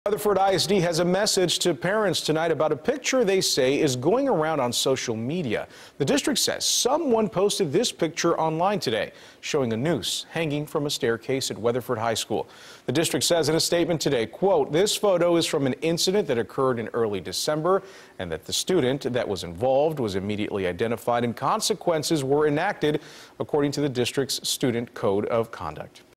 Weatherford ISD has a message to parents tonight about a picture they say is going around on social media. The district says someone posted this picture online today, showing a noose hanging from a staircase at Weatherford High School. The district says in a statement today, quote, "This photo is from an incident that occurred in early December, and that the student that was involved was immediately identified and consequences were enacted according to the district's student code of conduct."